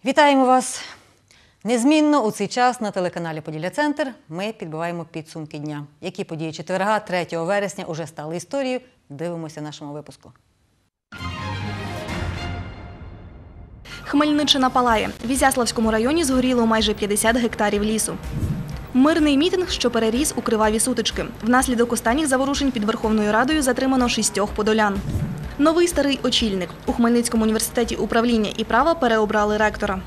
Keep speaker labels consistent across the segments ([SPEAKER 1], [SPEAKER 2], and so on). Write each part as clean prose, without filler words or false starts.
[SPEAKER 1] Вітаємо вас! Незмінно у цей час на телеканалі «Поділля-Центр» ми підбиваємо підсумки дня. Які події четверга, 3 вересня, уже стали історією? Дивимося в нашому випуску.
[SPEAKER 2] Хмельниччина палає. В Ізяславському районі згоріло майже 50 гектарів лісу. Мирний мітинг, що переріс у криваві сутички. Внаслідок останніх заворушень під Верховною Радою затримано 6 подолян. Новий старий очільник. У Хмельницькому університеті управління і права переобрали ректора.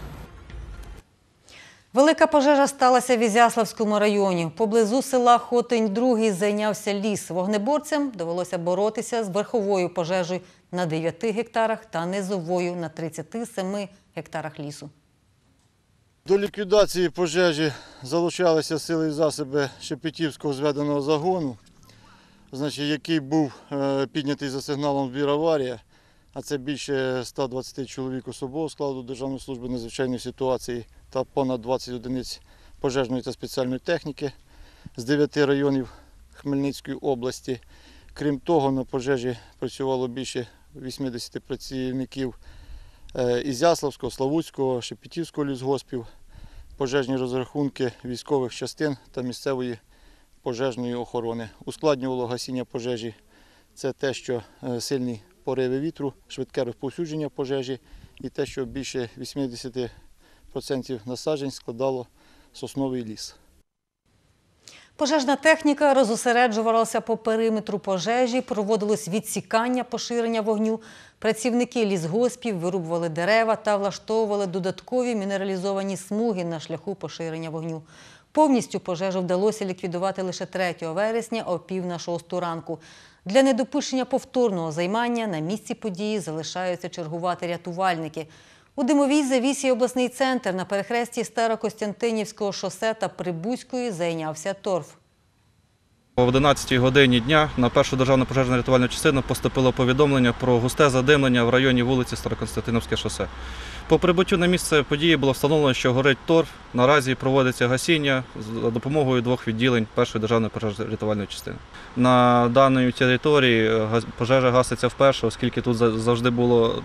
[SPEAKER 1] Велика пожежа сталася в Ізяславському районі. Поблизу села Хотинь-2 зайнявся ліс. Вогнеборцям довелося боротися з верховою пожежею на 9 гектарах та низовою на 37 гектарах лісу.
[SPEAKER 3] До ліквідації пожежі залучалися сили і засоби Шепетівського зведеного загону, який був піднятий за сигналом «Збір аварія», а це більше 120 чоловік особового складу Державної служби надзвичайної ситуації та понад 20 одиниць пожежної та спеціальної техніки з 9 районів Хмельницької області. Крім того, на пожежі працювало більше 80 працівників Ізяславського, Славутського, Шепетівського лісгоспів, пожежні розрахунки військових частин та місцевої пожежної охорони. Ускладнювало гасіння пожежі це те, що сильні пориви вітру, швидке розповсюдження пожежі і те, що більше 80% насаджень складало сосновий ліс.
[SPEAKER 1] Пожежна техніка розосереджувалася по периметру пожежі, проводилось відсікання поширення вогню. Працівники лісгоспів вирубували дерева та влаштовували додаткові мінералізовані смуги на шляху поширення вогню. Повністю пожежу вдалося ліквідувати лише 3 вересня о 5:45 ранку. Для недопущення повторного займання на місці події залишаються чергувати рятувальники. У димовій завісі обласний центр на перехресті Старокостянтинівського шосе та Прибузької зайнявся торф.
[SPEAKER 4] О 11 годині дня на першу державну пожежно-рятувальну частину поступило повідомлення про густе задимлення в районі вулиці Старокостянтинівське шосе. По прибуттю на місце події було встановлено, що горить торф. Наразі проводиться гасіння за допомогою 2 відділень першої державної пожежно-рятувальної частини. На даній території пожежа гаситься вперше, оскільки тут завжди було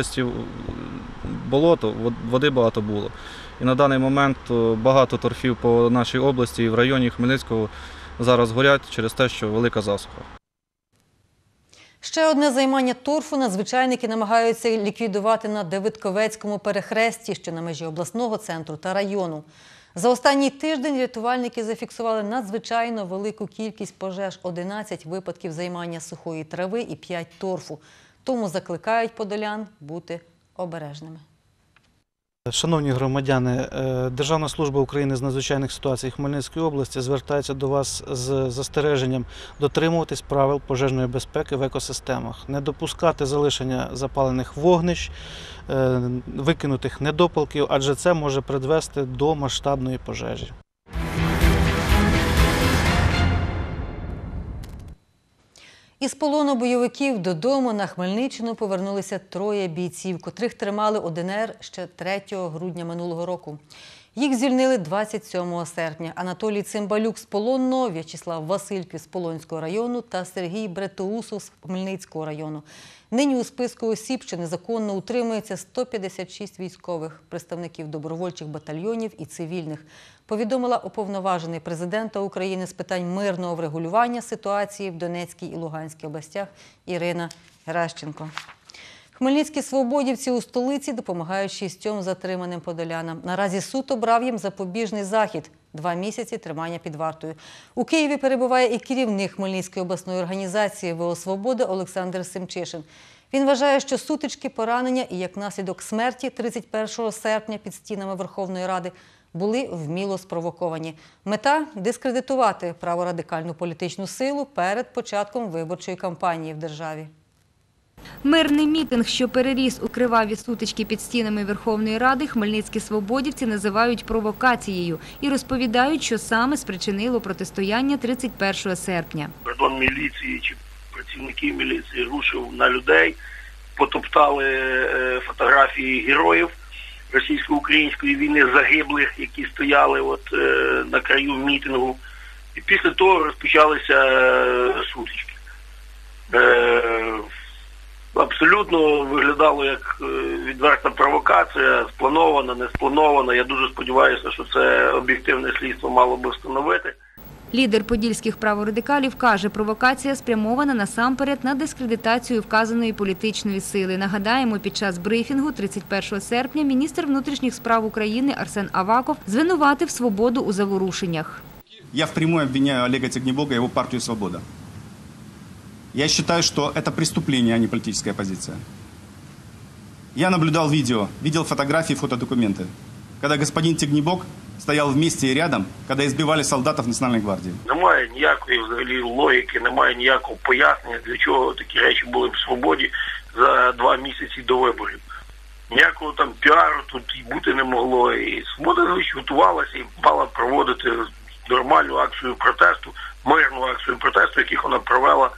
[SPEAKER 4] болото, води багато було. І на даний момент багато торфів по нашій області і в районі Хмельницького зараз горять через те, що велика засуха.
[SPEAKER 1] Ще одне займання торфу надзвичайники намагаються ліквідувати на Давидковецькому перехресті, що на межі обласного центру та району. За останній тиждень рятувальники зафіксували надзвичайно велику кількість пожеж – 11 випадків займання сухої трави і 5 торфу. Тому закликають подолян бути обережними.
[SPEAKER 5] Шановні громадяни, Державна служба України з надзвичайних ситуацій Хмельницької області звертається до вас з застереженням дотримуватись правил пожежної безпеки в екосистемах, не допускати залишення запалених вогнищ, викинутих недопалків, адже це може призвести до масштабної пожежі.
[SPEAKER 1] Із полону бойовиків додому на Хмельниччину повернулися 3 бійців, котрих тримали у ДНР ще 3 грудня минулого року. Їх звільнили 27 серпня. Анатолій Цимбалюк з Полонного, В'ячеслав Васильків з Полонського району та Сергій Бретоусов з Хмельницького району. Нині у списку осіб, що незаконно утримується, 156 військових, представників добровольчих батальйонів і цивільних, повідомила уповноважений президента України з питань мирного врегулювання ситуації в Донецькій і Луганській областях Ірина Геращенко. Хмельницькі свободівці у столиці допомагають 6 затриманим подолянам. Наразі суд обрав їм запобіжний захід – 2 місяці тримання під вартою. У Києві перебуває і керівник Хмельницької обласної організації ВО «Свобода» Олександр Семчишин. Він вважає, що сутички, поранення і як наслідок смерті 31 серпня під стінами Верховної Ради були вміло спровоковані. Мета – дискредитувати праворадикальну політичну силу перед початком виборчої кампанії в державі.
[SPEAKER 6] Мирний мітинг, що переріс у криваві сутички під стінами Верховної Ради, хмельницькі свободівці називають провокацією і розповідають, що саме спричинило протистояння 31 серпня.
[SPEAKER 7] Кордон міліції чи працівників міліції рушив на людей, потоптали фотографії героїв російсько-української війни, загиблих, які стояли на краю мітингу. І після того розпочалися сутички. абсолютно виглядало як відверта провокація, спланована, не спланована. Я дуже сподіваюся, що це об'єктивне слідство мало би встановити.
[SPEAKER 6] Лідер подільських праворадикалів каже, провокація спрямована насамперед на дискредитацію вказаної політичної сили. Нагадаємо, під час брифінгу 31 серпня міністр внутрішніх справ України Арсен Аваков звинуватив «Свободу» у заворушеннях.
[SPEAKER 8] Я впрямую обвиняю Олега Тягнебока и его партию «Свобода». Я считаю, что это преступление, а не политическая позиция. Я наблюдал видео, видел фотографии, фотодокументы, когда господин Тягнебок стоял вместе и рядом, когда избивали солдатов Национальной гвардии.
[SPEAKER 7] Немає ніякої взагалі логіки, немає ніякого пояснення, для чого такі речі були в «Свободі» за 2 місяці до виборів. Ніякого там піару тут і бути не могло. І «Свобода» готувалася і мала проводити нормальну акцію протесту, мирну акцію протесту, яких вона провела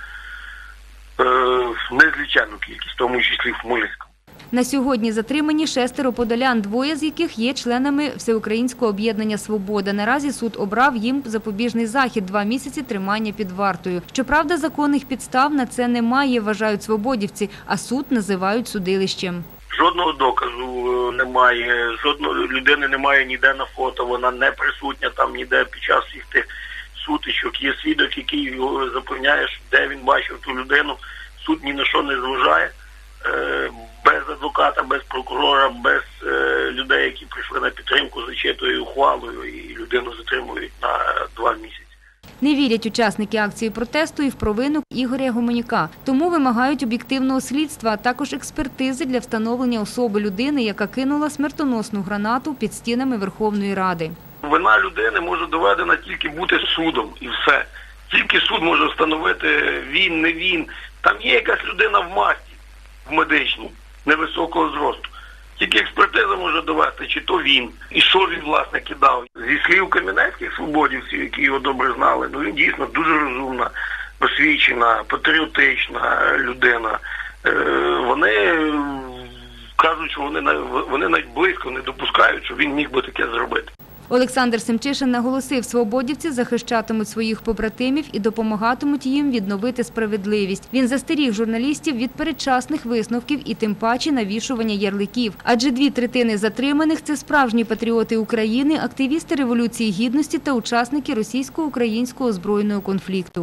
[SPEAKER 7] незліченну кількість, в тому числі в Хмельницькому.
[SPEAKER 6] На сьогодні затримані 6 подолян, 2 з яких є членами Всеукраїнського об'єднання «Свобода». Наразі суд обрав їм запобіжний захід – 2 місяці тримання під вартою. Щоправда, законних підстав на це немає, вважають свободівці, а суд називають судилищем.
[SPEAKER 7] Жодного доказу немає, жодної людини немає ніде на фото, вона не присутня там ніде під час всіх тих сутичок. Є свідок, який його запевняє, де він бачив ту людину. Суд ні на що не зважає. Без адвоката, без прокурора, без людей, які прийшли на підтримку, зачитує ухвалою і людину затримують на 2 місяці.
[SPEAKER 6] Не вірять учасники акції протесту і в провину Ігоря Гуменюка. Тому вимагають об'єктивного слідства, а також експертизи для встановлення особи людини, яка кинула смертоносну гранату під стінами Верховної Ради.
[SPEAKER 7] Вина людини може доведена тільки бути судом і все. Тільки суд може встановити він, не він. Там є якась людина в масці, в медичній, невисокого зросту. Тільки експертиза може довести, чи то він, і що він, власне, кидав. Зі слів кам'янецьких свободівців, які його добре знали, він дійсно дуже розумна, освічена, патріотична людина. Вони кажуть, що вони навіть близько не допускають, що він міг би таке зробити.
[SPEAKER 6] Олександр Семчишин наголосив, свободівці захищатимуть своїх побратимів і допомагатимуть їм відновити справедливість. Він застеріг журналістів від передчасних висновків і тим паче навішування ярликів. Адже 2/3 затриманих – це справжні патріоти України, активісти Революції Гідності та учасники російсько-українського збройного конфлікту.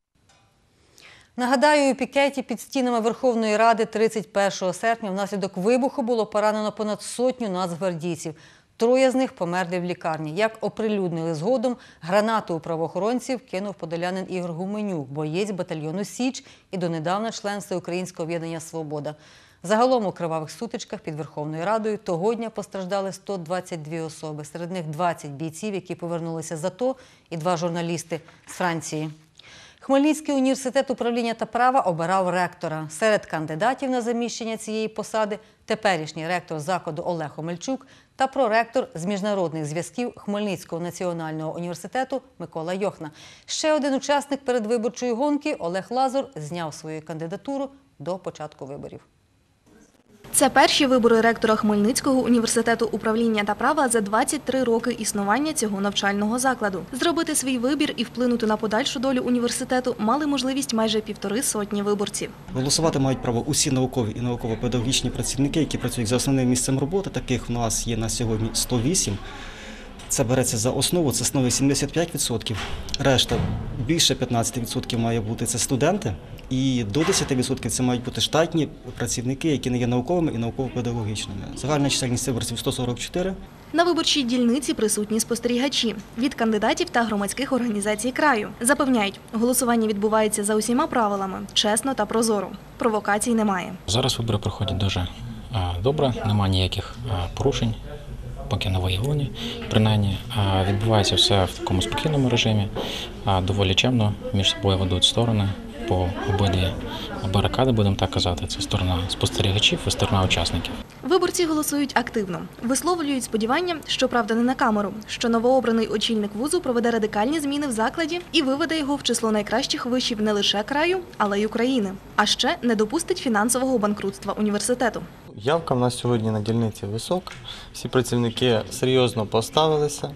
[SPEAKER 1] Нагадаю, у пікеті під стінами Верховної Ради 31 серпня внаслідок вибуху було поранено понад 100 нацгвардійців. 3 з них померли в лікарні. Як оприлюднили згодом, гранату у правоохоронців кинув подолянин Ігор Гуменюк, боєць батальйону «Січ» і донедавна член Всеукраїнського об'єднання «Свобода». Загалом у кривавих сутичках під Верховною Радою того дня постраждали 122 особи. Серед них 20 бійців, які повернулися з АТО, і 2 журналісти з Франції. Хмельницький університет управління та права обирав ректора. Серед кандидатів на заміщення цієї посади – теперішній ректор закладу Олег Омельчук та проректор з міжнародних зв'язків Хмельницького національного університету Микола Йохна. Ще один учасник передвиборчої гонки – Олег Лазур зняв свою кандидатуру до початку виборів.
[SPEAKER 2] Це перші вибори ректора Хмельницького університету управління та права за 23 роки існування цього навчального закладу. Зробити свій вибір і вплинути на подальшу долю університету мали можливість майже 1,5 сотні виборців.
[SPEAKER 9] Голосувати мають право усі наукові і науково-педагогічні працівники, які працюють за основним місцем роботи. Таких в нас є на сьогодні 108. Це береться за основу, це становить 75%. Решта, більше 15% має бути це студенти. І до 10% це мають бути штатні працівники, які не є науковими і науково-педагогічними. Загальна чисельність виборців 144.
[SPEAKER 2] На виборчій дільниці присутні спостерігачі від кандидатів та громадських організацій краю. Запевняють, голосування відбувається за усіма правилами, чесно та прозоро. Провокацій немає.
[SPEAKER 10] Зараз вибори проходять дуже добре, немає ніяких порушень, поки на виявлені. Принаймні, відбувається все в такому спокійному режимі, доволі чемно, між собою ведуть сторони. По обидві барикади, будемо так казати, це сторона спостерігачів і сторона учасників.
[SPEAKER 2] Виборці голосують активно. Висловлюють сподівання, щоправда не на камеру, що новообраний очільник вузу проведе радикальні зміни в закладі і виведе його в число найкращих вишів не лише краю, але й України. А ще не допустить фінансового банкрутства університету.
[SPEAKER 11] Явка в нас сьогодні на дільниці висока, всі працівники серйозно поставилися.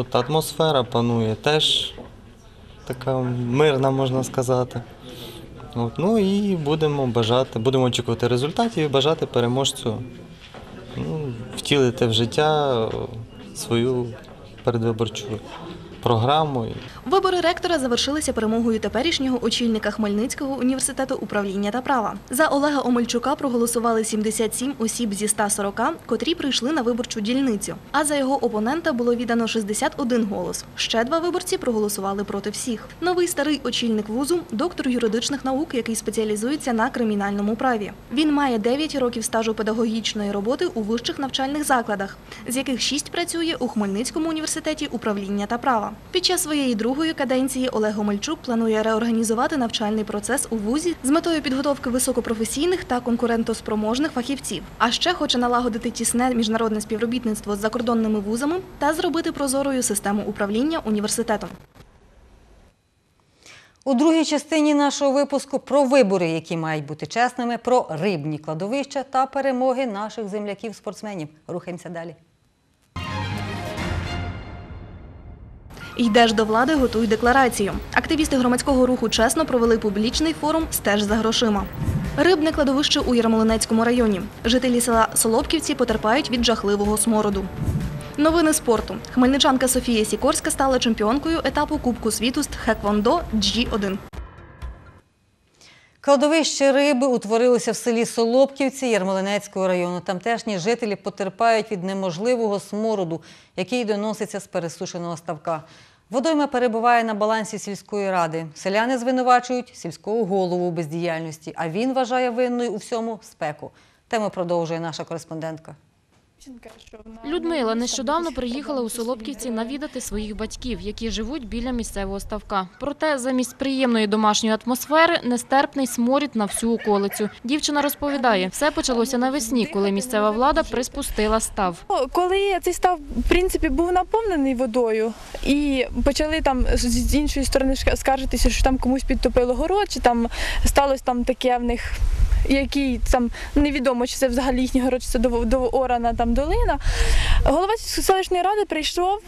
[SPEAKER 11] Атмосфера панує теж така мирна, можна сказати. Ну і будемо очікувати результатів і бажати переможцю втілити в життя свою передвиборчу програму.
[SPEAKER 2] Вибори ректора завершилися перемогою теперішнього очільника Хмельницького університету управління та права. За Олега Омельчука проголосували 77 осіб зі 140, котрі прийшли на виборчу дільницю. А за його опонента було віддано 61 голос. Ще 2 виборці проголосували проти всіх. Новий старий очільник вузу – доктор юридичних наук, який спеціалізується на кримінальному праві. Він має 9 років стажу педагогічної роботи у вищих навчальних закладах, з яких 6 працює у Хмельницькому університеті управління та права. Під час своєї другої каденції Олег Омельчук планує реорганізувати навчальний процес у вузі з метою підготовки високопрофесійних та конкурентоспроможних фахівців. А ще хоче налагодити тісне міжнародне співробітництво з закордонними вузами та зробити прозорою систему управління університетом.
[SPEAKER 1] У другій частині нашого випуску про вибори, які мають бути чесними, про рибні кладовища та перемоги наших земляків-спортсменів. Рухаємося далі.
[SPEAKER 2] Йдеш до влади, готуй декларацію. Активісти громадського руху «Чесно» провели публічний форум «Стеж за грошима». Рибне кладовище у Ярмолинецькому районі. Жителі села Солопківці потерпають від жахливого смороду. Новини спорту. Хмельничанка Софія Сікорська стала чемпіонкою етапу Кубку світу з тхеквондо G1.
[SPEAKER 1] Кладовище риби утворилося в селі Солопківці Ярмолинецького району. Тамтешні жителі потерпають від неможливого смороду, який доноситься з пересушеного ставка. Водойма перебуває на балансі сільської ради. Селяни звинувачують сільського голову у бездіяльності, а він вважає винною у всьому спеку. Тему продовжує наша кореспондентка.
[SPEAKER 12] Людмила нещодавно приїхала у Солопківці навідати своїх батьків, які живуть біля місцевого ставка. Проте замість приємної домашньої атмосфери нестерпний сморід на всю околицю. Дівчина розповідає, все почалося навесні, коли місцева влада приспустила став.
[SPEAKER 13] Коли цей став, в принципі, був наповнений водою і почали там з іншої сторони скаржитися, що там комусь підтопило город, чи там сталося там таке в них, який там невідомо, чи це взагалі їхній город, чи це доорана там долина. Голова селищної ради прийшов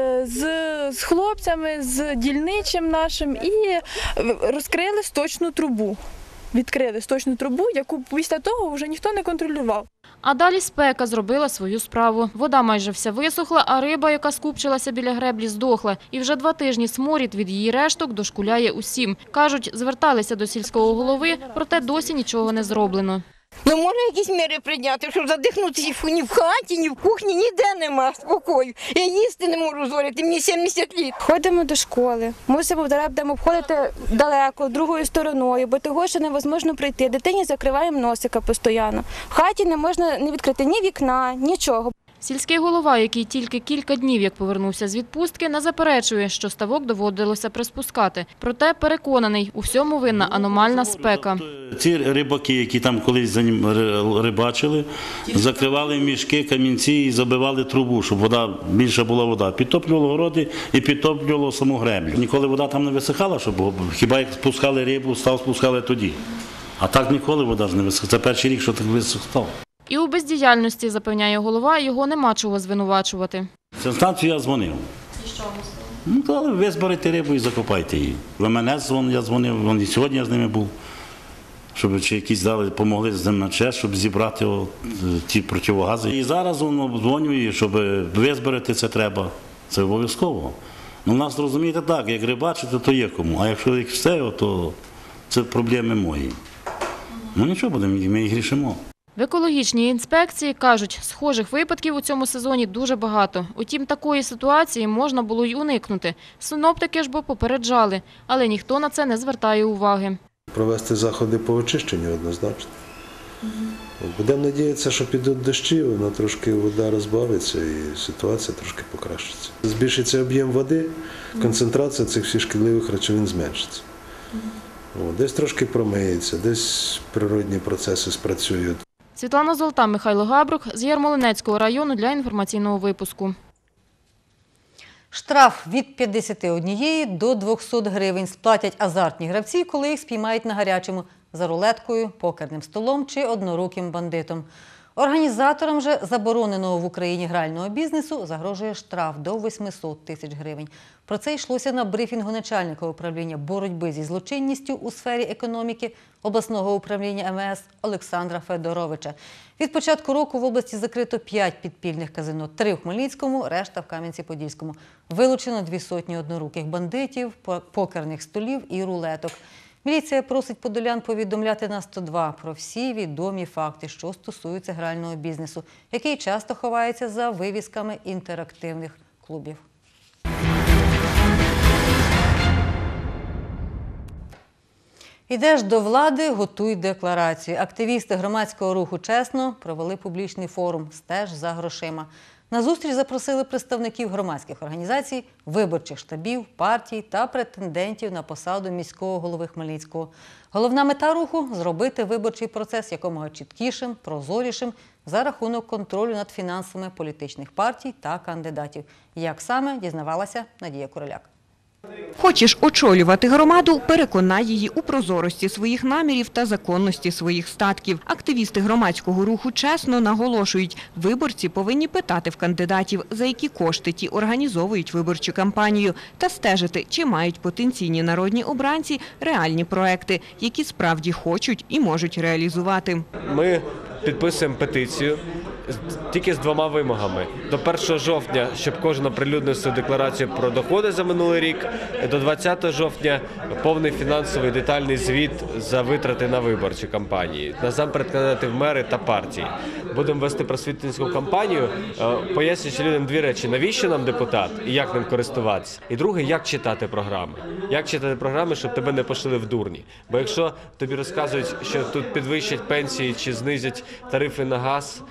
[SPEAKER 13] з хлопцями, з дільничим нашим і розкрили сточну трубу. Відкрили сточну трубу, яку після того вже ніхто не контролював.
[SPEAKER 12] А далі спека зробила свою справу. Вода майже вся висохла, а риба, яка скупчилася біля греблі, здохла. І вже 2 тижні сморід від її решток дошкуляє усім. Кажуть, зверталися до сільського голови, проте досі нічого не зроблено.
[SPEAKER 14] Ну, можна якісь міри прийняти, щоб задихнутися ні в хаті, ні в кухні, ніде нема спокою. Я їсти не можу зварити, мені 70 літ.
[SPEAKER 15] Ходимо до школи, мусимо будемо обходити далеко, другою стороною, бо того, що невозможно прийти. Дитині закриваємо носика постійно. В хаті не можна не відкрити ні вікна, нічого.
[SPEAKER 12] Сільський голова, який тільки кілька днів як повернувся з відпустки, не заперечує, що ставок доводилося приспускати. Проте переконаний, у всьому винна аномальна спека.
[SPEAKER 16] Ці рибаки, які там колись за ним рибачили, закривали мішки, камінці і забивали трубу, щоб більше була вода. Підтоплювало городи і підтоплювало саму греблю. Ніколи вода там не висихала, хіба як спускали рибу, став спускали тоді. А так ніколи вода ж не висихала. Це перший рік, що так висох став.
[SPEAKER 12] І у бездіяльності, запевняє голова, його нема чого звинувачувати.
[SPEAKER 16] Цю станцію я дзвонив. І що? Ну, казали, ви зберете рибу і закопайте її. В МНС я дзвонив, і сьогодні я з ними був, щоб чи якісь допомогли з ним на ЧЕС, щоб зібрати ті противогази. І зараз дзвоню, щоб ви зберете це треба. Це обов'язково. Ну, у нас, розумієте, так, як рибачити, то є кому. А якщо їх все, то це проблеми мої. Ну нічого, ми їх рішимо.
[SPEAKER 12] В екологічній інспекції кажуть, схожих випадків у цьому сезоні дуже багато. Утім, такої ситуації можна було й уникнути. Синоптики ж бо попереджали, але ніхто на це не звертає уваги.
[SPEAKER 17] Провести заходи по очищенню однозначно. Будемо надіятися, що підуть дощі, воно трошки вода розбавиться і ситуація трошки покращиться. Збільшиться об'єм води, концентрація цих всіх шкідливих речовин зменшиться. Десь трошки промиється, десь природні процеси спрацюють.
[SPEAKER 12] Світлана Золота, Михайло Габрук з Ярмолинецького району для інформаційного випуску.
[SPEAKER 1] Штраф від 51 до 200 гривень сплатять азартні гравці, коли їх спіймають на гарячому за рулеткою, покерним столом чи одноруким бандитом. Організаторам же забороненого в Україні грального бізнесу загрожує штраф до 800 тисяч гривень. Про це йшлося на брифінгу начальника управління боротьби зі злочинністю у сфері економіки обласного управління МВС Олександра Федоровича. Від початку року в області закрито 5 підпільних казино, 3 в Хмельницькому, решта в Кам'янці-Подільському. Вилучено 200 одноруких бандитів, покерних столів і рулеток. Міліція просить подолян повідомляти на 102 про всі відомі факти, що стосуються грального бізнесу, який часто ховається за вивісками інтерактивних клубів. Ідеш до влади – готуй декларацію. Активісти громадського руху «Чесно» провели публічний форум «Стеж за грошима». На зустріч запросили представників громадських організацій, виборчих штабів, партій та претендентів на посаду міського голови Хмельницького. Головна мета руху – зробити виборчий процес якомога чіткішим, прозорішим за рахунок контролю над фінансами політичних партій та кандидатів. Як саме, дізнавалася Надія Куриляк.
[SPEAKER 18] Хочеш очолювати громаду – переконай її у прозорості своїх намірів та законності своїх статків. Активісти громадського руху «Чесно» наголошують, виборці повинні питати в кандидатів, за які кошти ті організовують виборчу кампанію, та стежити, чи мають потенційні народні обранці реальні проекти, які справді хочуть і можуть реалізувати.
[SPEAKER 19] Ми підписуємо петицію тільки з 2 вимогами. До 1 жовтня, щоб кожен оприлюднив свою декларацію про доходи за минулий рік, до 20 жовтня повний фінансовий детальний звіт за витрати на виборчі кампанії. Насамперед кандидати в мери та партії. Будемо вести просвітницьку кампанію, пояснюючи людям 2 речі. Навіщо нам депутат і як ним користуватися? І друге, як читати програми. Як читати програми, щоб тебе не пошили в дурні. Бо якщо тобі розказують, що тут підвищать пенсії чи знизять тарифи на газ,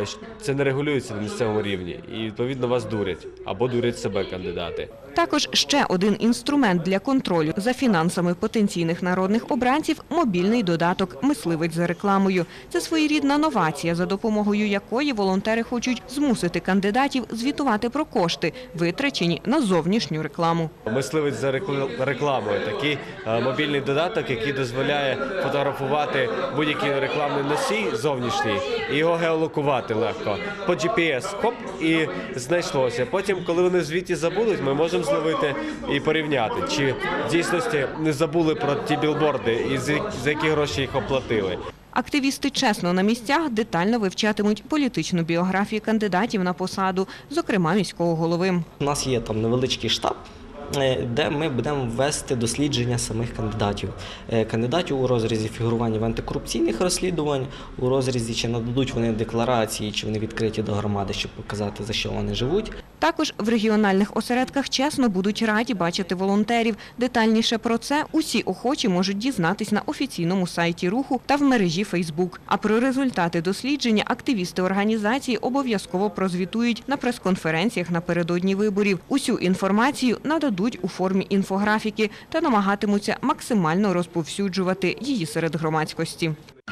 [SPEAKER 19] це не регулюється на місцевому рівні. І, відповідно, вас дурять. Або дурять себе кандидати.
[SPEAKER 18] Також ще один інструмент для контролю за фінансами потенційних народних обранців – мобільний додаток «Мисливець за рекламою». Це своєрідна новація, за допомогою якої волонтери хочуть змусити кандидатів звітувати про кошти, витрачені на зовнішню рекламу.
[SPEAKER 19] «Мисливець за рекламою» – такий мобільний додаток, який дозволяє фотографувати будь-який рекламний носій зовнішній і його геолокувати легко. По GPS – хоп, і знайшлося. Потім, коли вони в звіті забудуть, ми можемо зловити і порівняти, чи в дійсності не забули про ті білборди і за які гроші їх оплатили.
[SPEAKER 18] Активісти «Чесно» на місцях детально вивчатимуть політичну біографію кандидатів на посаду, зокрема міського голови.
[SPEAKER 20] У нас є там невеличкий штаб, де ми будемо вести дослідження самих кандидатів. Кандидатів у розрізі фігурування в антикорупційних розслідувань, у розрізі, чи нададуть вони декларації, чи вони відкриті до громади, щоб показати, за що вони живуть.
[SPEAKER 18] Також в регіональних осередках «Чесно» будуть раді бачити волонтерів. Детальніше про це усі охочі можуть дізнатись на офіційному сайті руху та в мережі Фейсбук. А про результати дослідження активісти організації обов'язково прозвітують на прес-конференціях напередодні виборів. Усю інформацію нададуть у формі інфографіки та намагатимуться максимально розповсюджувати її серед громадськості.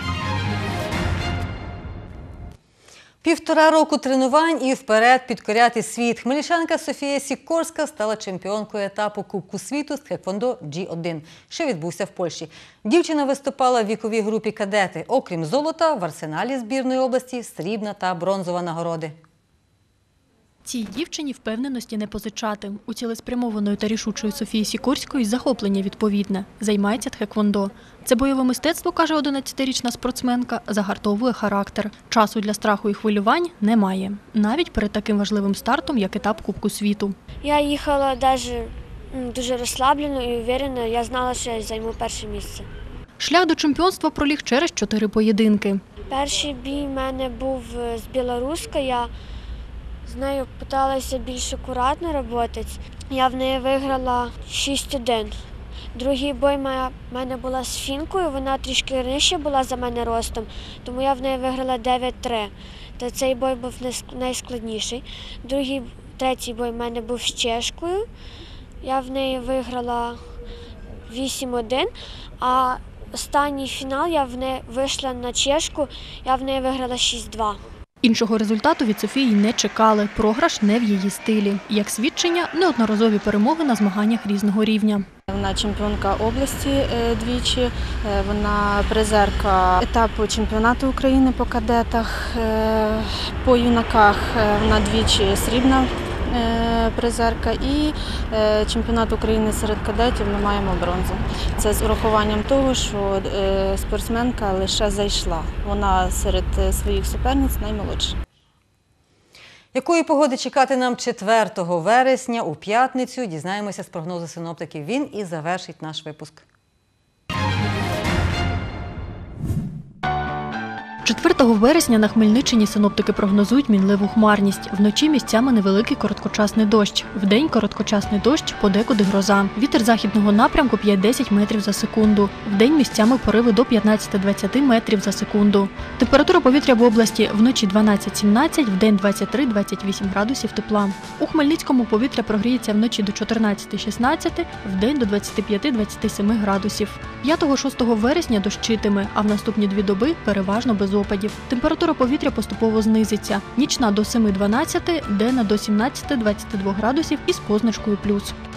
[SPEAKER 1] 1,5 року тренувань і вперед підкоряти світ. Хмельничанка Софія Сікорська стала чемпіонкою етапу Кубку світу з тхеквондо G1, що відбувся в Польщі. Дівчина виступала в віковій групі кадети. Окрім золота, в арсеналі збірної області срібна та бронзова нагороди.
[SPEAKER 21] Цій дівчині впевненості не позичати. У цілеспрямованої та рішучої Софії Сікорської захоплення відповідне. Займається тхеквондо. Це бойове мистецтво, каже 11-річна спортсменка, загартовує характер. Часу для страху і хвилювань немає. Навіть перед таким важливим стартом, як етап Кубку світу.
[SPEAKER 22] Я їхала дуже розслаблено і впевнено. Я знала, що я займу перше місце.
[SPEAKER 21] Шлях до чемпіонства проліг через 4 поєдинки.
[SPEAKER 22] Перший бій в мене був з білоруською. Я з нею намагалася більш акуратно працювати. Я в неї виграла 6-1. Другий бой в мене була з фінкою, вона трішки нижче була за мене ростом, тому я в неї виграла 9-3. Та цей бой був найскладніший. Третій бой в мене був з чешкою. Я в неї виграла 8-1, а останній фінал я вийшла на чешку, я в неї виграла 6-2.
[SPEAKER 21] Іншого результату від Софії не чекали. Програш не в її стилі. Як свідчення, неодноразові перемоги на змаганнях різного рівня.
[SPEAKER 3] Вона чемпіонка області двічі, вона призерка етапу чемпіонату України по кадетах, по юнаках вона двічі срібна призерка і чемпіонат України серед кадетів ми маємо бронзу. Це з урахуванням того, що спортсменка лише зайшла. Вона серед своїх суперниць наймолодша.
[SPEAKER 1] Якої погоди чекати нам 4 вересня у п'ятницю, дізнаємося з прогнозу синоптиків. Він і завершить наш випуск.
[SPEAKER 21] 4 вересня на Хмельниччині синоптики прогнозують мінливу хмарність. Вночі місцями невеликий короткочасний дощ. Вдень короткочасний дощ, подекуди гроза. Вітер західного напрямку 5-10 метрів за секунду. Вдень місцями пориви до 15-20 метрів за секунду. Температура повітря в області вночі 12-17, вдень 23-28 градусів тепла. У Хмельницькому повітря прогріється вночі до 14-16, вдень до 25-27 градусів. 5-6 вересня дощитиме, а в наступні 2 доби переважно без опадів. Температура повітря поступово знизиться. Нічна до 7-12, денна до 17-22 градусів із позначкою плюс.